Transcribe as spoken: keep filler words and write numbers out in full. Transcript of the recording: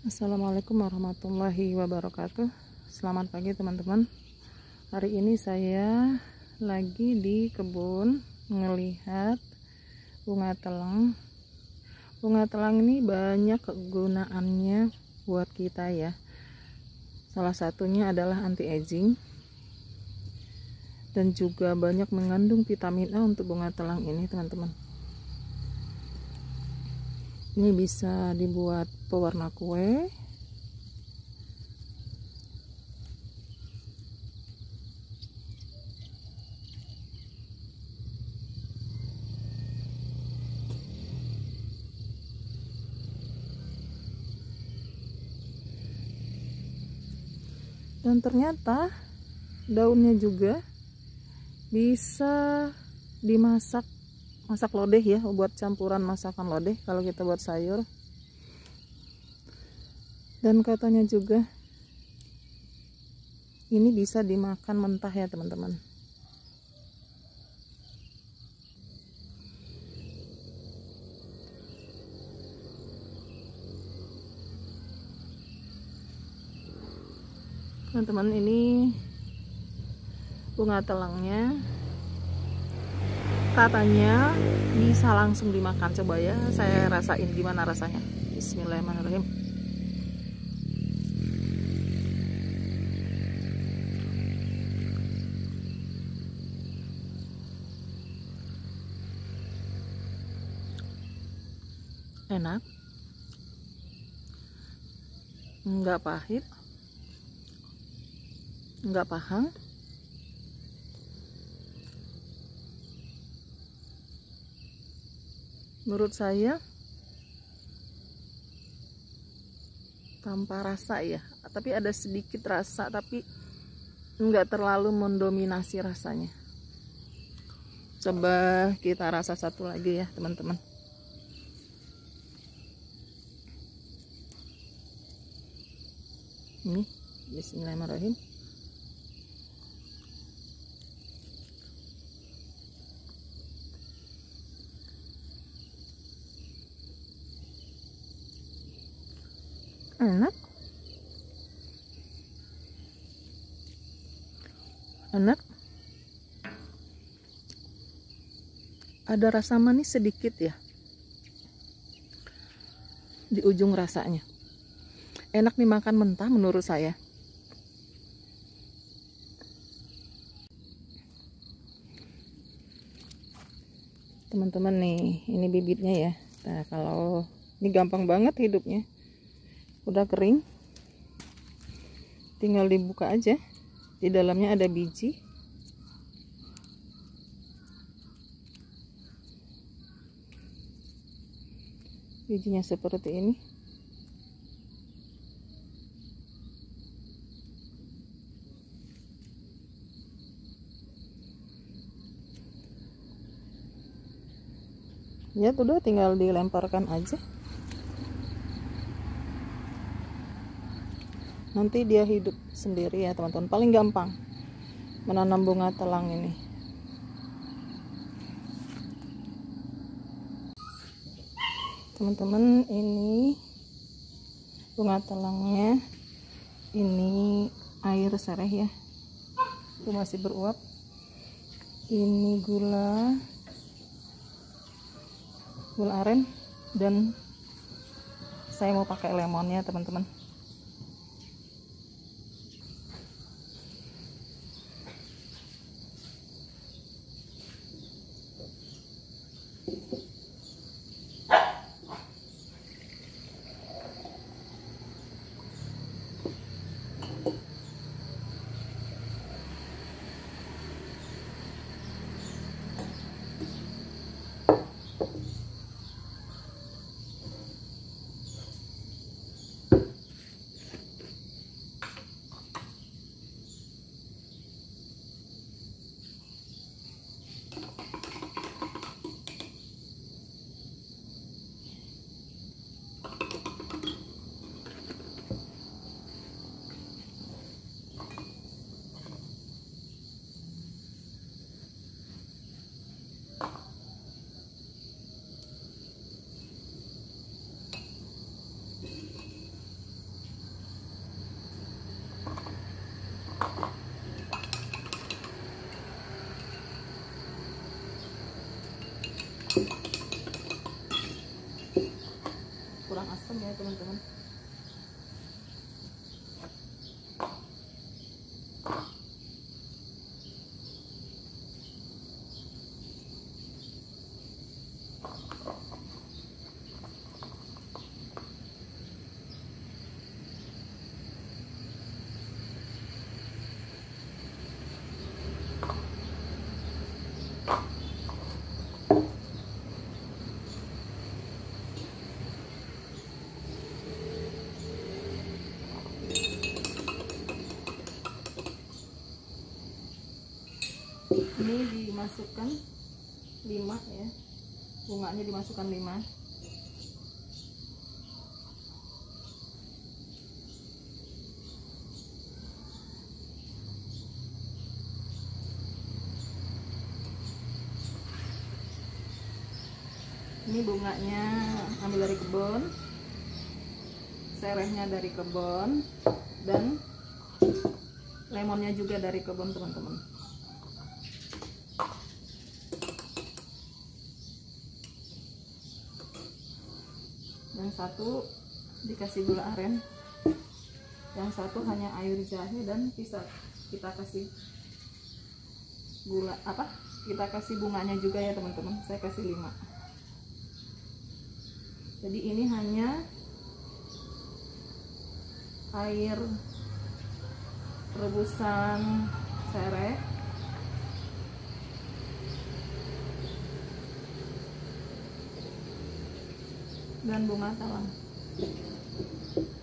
Assalamualaikum warahmatullahi wabarakatuh. Selamat pagi teman-teman. Hari ini saya lagi di kebun ngelihat bunga telang. Bunga telang ini banyak kegunaannya buat kita ya. Salah satunya adalah anti aging dan juga banyak mengandung vitamin A untuk bunga telang ini teman-teman. Ini bisa dibuat pewarna kue, dan ternyata daunnya juga bisa dimasak, masak lodeh ya, buat campuran masakan lodeh kalau kita buat sayur. Dan katanya juga ini bisa dimakan mentah ya teman-teman. Teman-teman, ini bunga telangnya katanya bisa langsung dimakan. Coba ya saya rasain gimana rasanya. Bismillahirrahmanirrahim. Enak, nggak pahit, nggak pahang. Menurut saya tanpa rasa ya, tapi ada sedikit rasa, tapi nggak terlalu mendominasi rasanya. Coba kita rasa satu lagi ya teman-teman. Ini bismillahirrahmanirrahim. Enak, enak, ada rasa manis sedikit ya di ujung rasanya. Enak dimakan mentah menurut saya. Teman-teman nih, ini bibitnya ya. Nah, kalau ini gampang banget hidupnya. Udah kering, tinggal dibuka aja. Di dalamnya ada biji. Bijinya seperti ini. Ya udah tinggal dilemparkan aja. Nanti dia hidup sendiri ya teman-teman. Paling gampang menanam bunga telang ini. Teman-teman, ini bunga telangnya. Ini air sereh ya, itu masih beruap. Ini gula gula aren, dan saya mau pakai lemonnya teman-teman. kurang asam ya teman-teman. Ini dimasukkan lima ya, bunganya dimasukkan lima. Ini bunganya ambil dari kebun, serehnya dari kebun, dan lemonnya juga dari kebun teman-teman. Yang satu dikasih gula aren, yang satu hanya air jahe, dan bisa kita kasih gula apa kita kasih bunganya juga ya teman-teman. Saya kasih lima. Jadi ini hanya air rebusan sereh dan bunga talang.